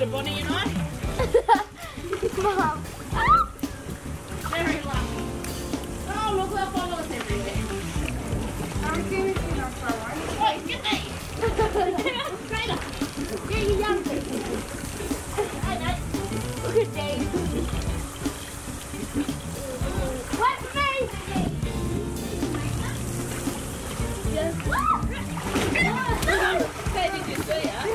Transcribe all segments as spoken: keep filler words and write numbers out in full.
Good, Bonnie and I. Mom. Very lucky. Oh, look at bubbles everywhere. I'm going to see that far. Wait, get me! Straighter! Yeah, you young people. Hey, mate. Look at Dave. Wait for me! Hey, did you see her?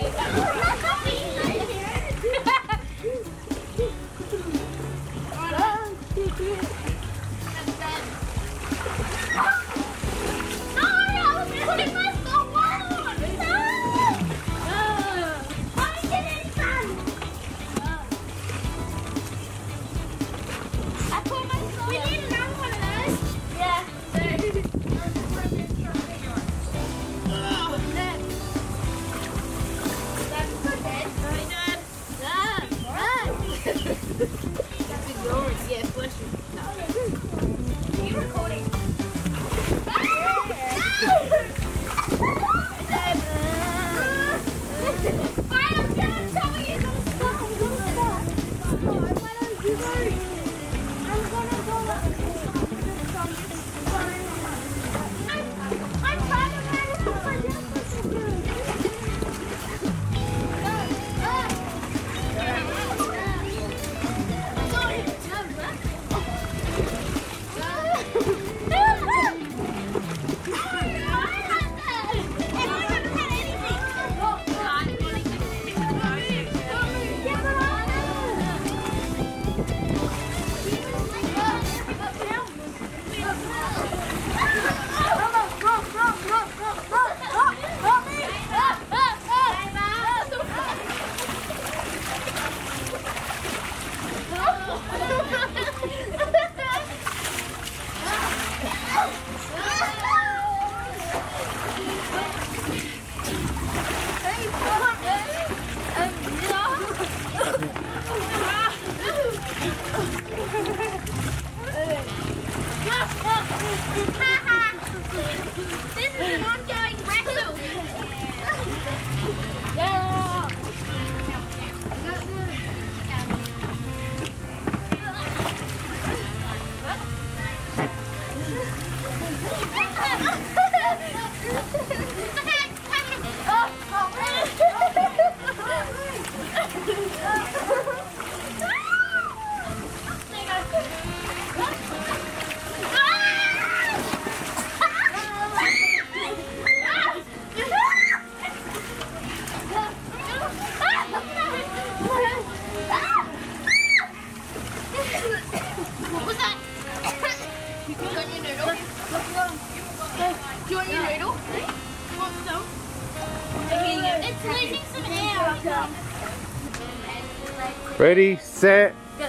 Ready, set,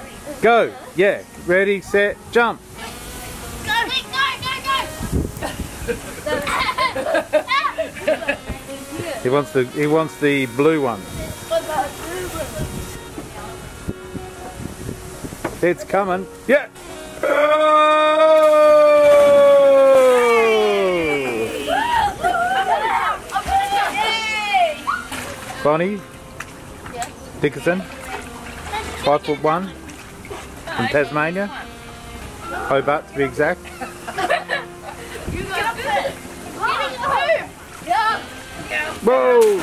go. Yeah, ready, set, jump. Go, go, go, go, go. He wants the he wants the blue one. It's coming. Yeah. Bonnie Dickinson, five foot one, from Tasmania, Hobart to be exact. Whoa!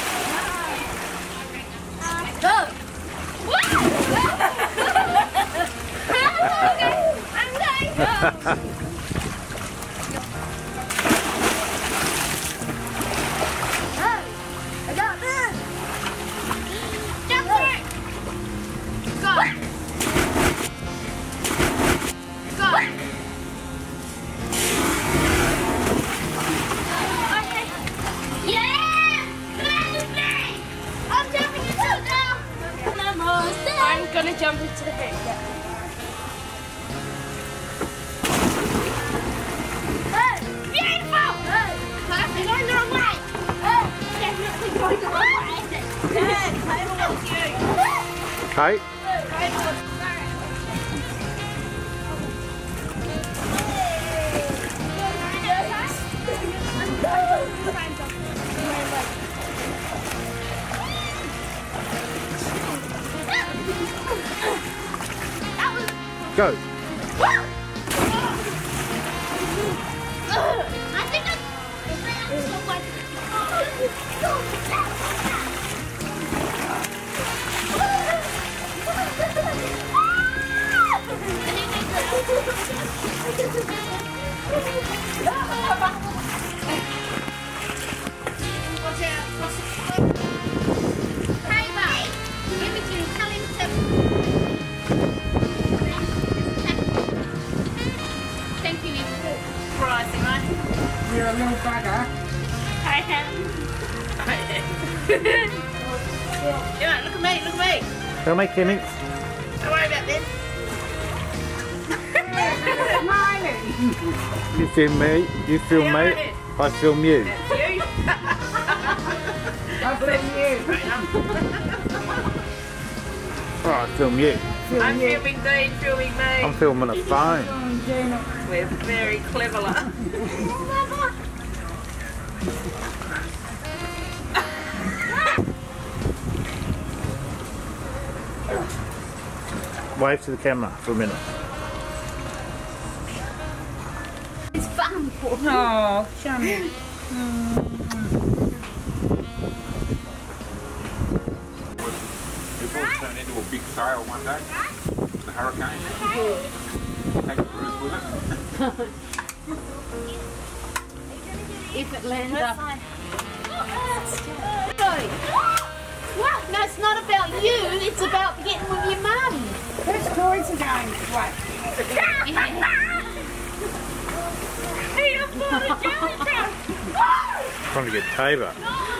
I got this. Jump for it. Go. Go. Okay. Yeah! I'm jumping into it now. I'm gonna jump into the hoop. Yeah. Hey! Beautiful! Hey! Perfect. Going the wrong way. Hey! Definitely going the wrong way. Hey! Kate wants you. Kate? Kate wants That was... Go. I think that's... Thank you. Pricing, right? You're a little bugger. I am. Yeah, look at me, look at me. Don't make Kimmy. Don't worry about this. Smiling. You film me. You film Yeah, me. right. I film you. You. I film you. Oh, I film you. I'm filming Dean, filming me. I'm filming a phone. We're very clever. Wave to the camera for a minute. It's fun. Oh, show me. It will turn into a big sail one day. The hurricane. Take a cruise with it. If it lands up. What? No, it's not about you. It's about getting with your mum. Whose toys are going what? Trying to get Tabor.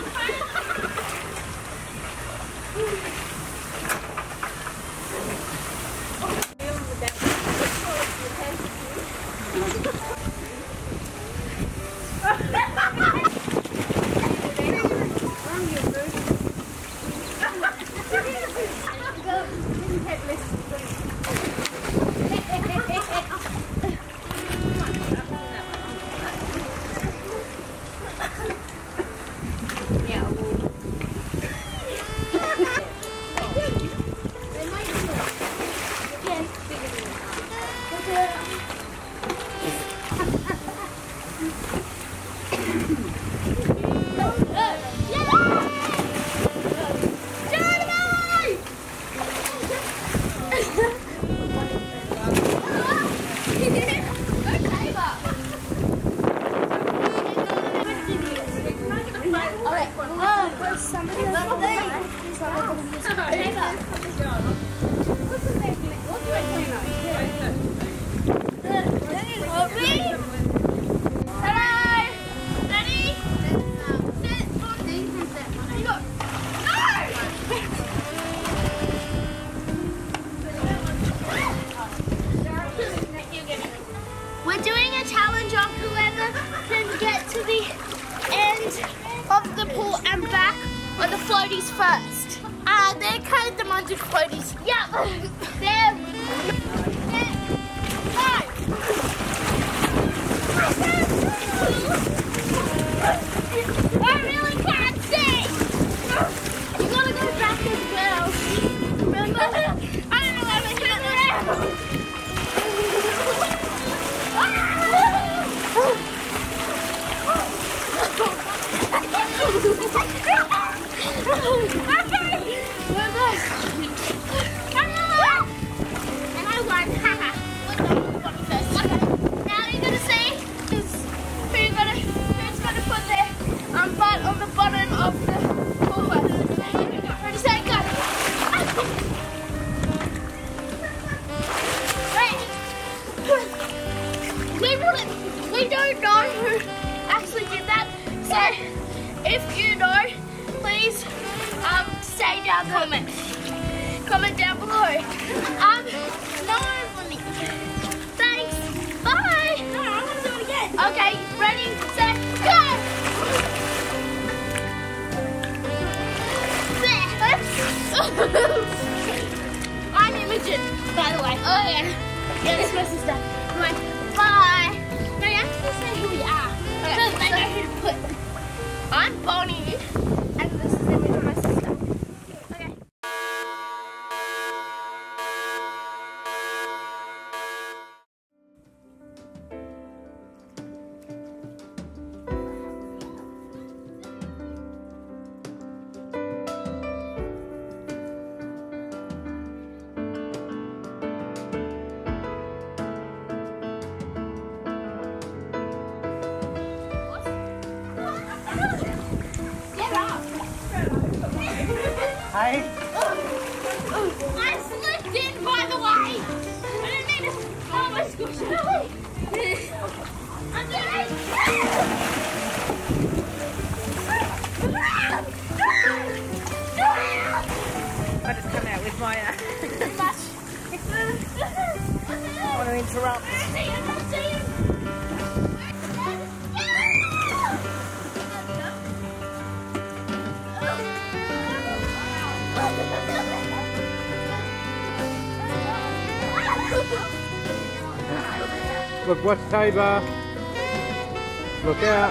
We're doing a challenge of whoever can get to the end of the pool and back on the floaties first. Uh, they're kind of demanded floaties. Yeah, they're... they're five. I really can't see. You gotta go back as well. Remember? I don't know how to get there. We don't know who actually did that, so if you know, please um, say down comment. Comment down below. Um, no, thanks. Bye. No, I want to do it again. Okay, ready, set, go. There. I'm Imogen, by the way. Oh yeah. Yeah, this is my sister. Come on. Bye. No, you have to say who we are. Okay, so I know who to put. I'm Bonnie, and this is Imogen, my sister. Okay. Hey? I slipped in, by the way. I didn't mean to. Oh, my squishy. I'm doing. I just come out with my. Uh, I want to interrupt. Look, watch Tabor. Look out.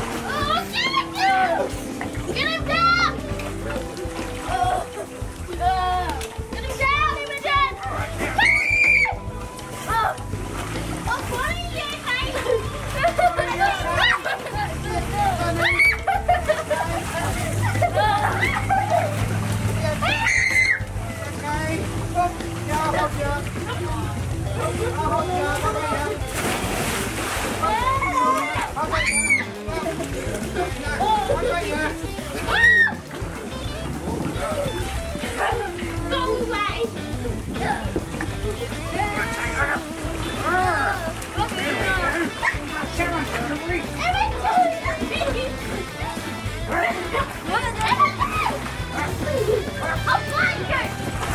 Get him down!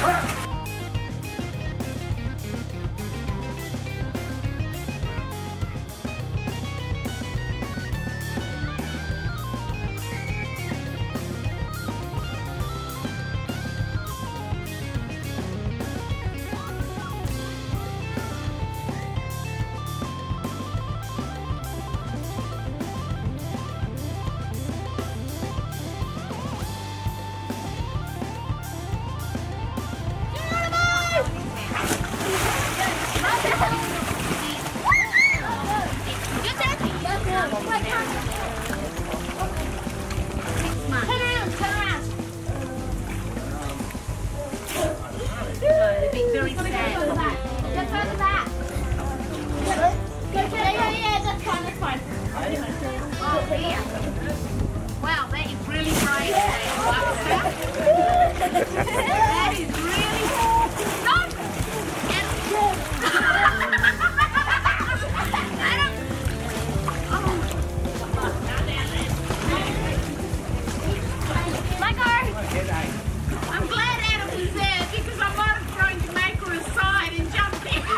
Wow, that is really brave. That is really... No! Adam! Let go! I'm glad Adam was there because I might have thrown Jamaica aside and jumped in.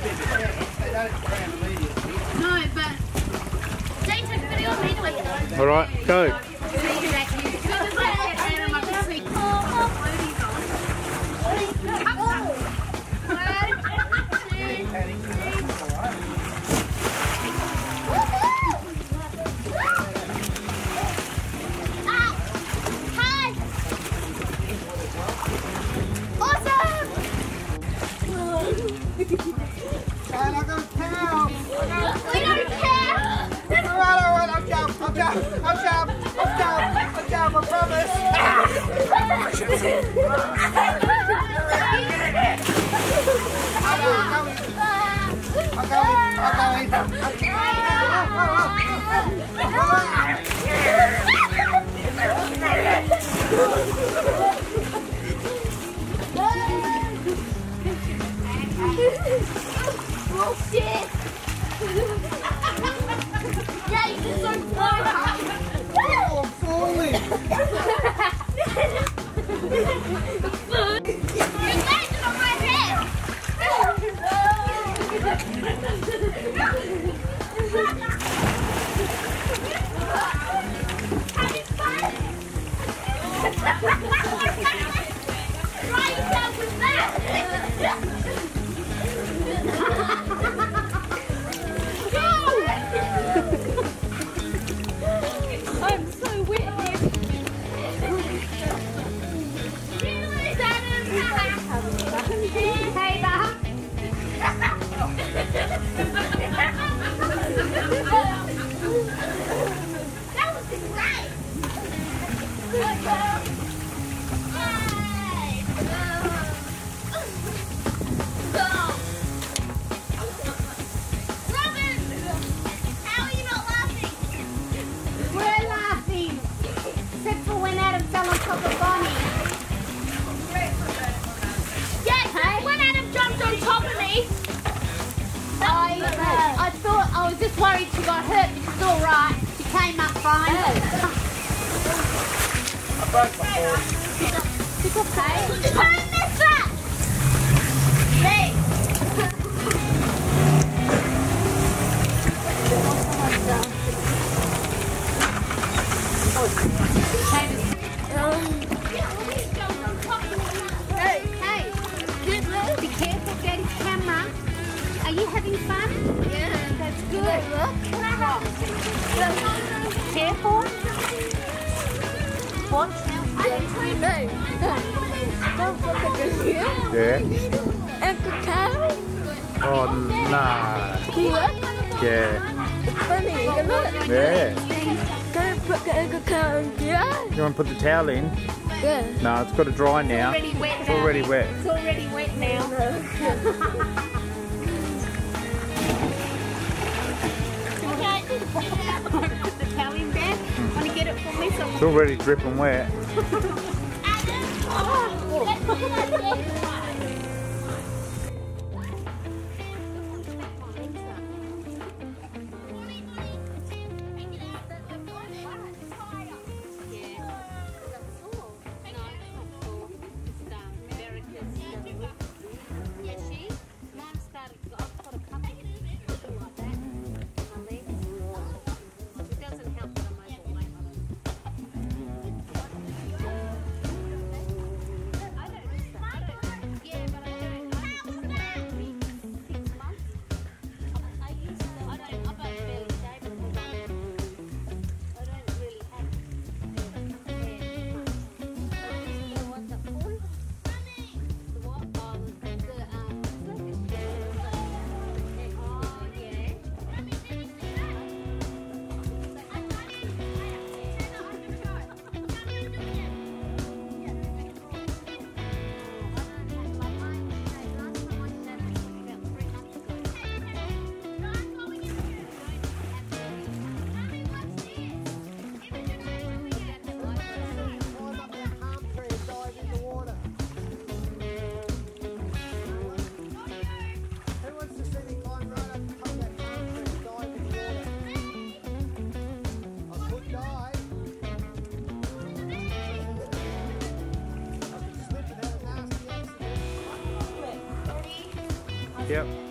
No, but... Jane took a video of me anyway. Alright, go. Bullshit! Yeah, you just so far. Oh, I'm falling. You're landing on my head. Having fun? Try yourself with that. I'm so wet here. Hey, Bob. That was great. Good girl. Yay. Go. Robin, how are you not laughing? We're laughing. Except for when Adam fell on top of Bonnie. Yes, when Adam jumped on top of me. I, I thought, I was just worried she got hurt, but she's all right. She came up fine. I broke my board. She's okay. Who missed that? Me. Hey, hey, be careful, Daddy's camera. Are you having fun? Yeah. That's good. Careful. Watch now. Don't look at this here. Yeah. And the cow. Oh, nah. What? Yeah. It's funny, isn't it? Yeah. Can I put the egg cow in here? You want to put the towel in? Yeah. No, it's got to dry now. Already wet It's now. already wet. It's already wet now. Put the towel in there. Want to get it for me? So It's already dripping wet. Yep.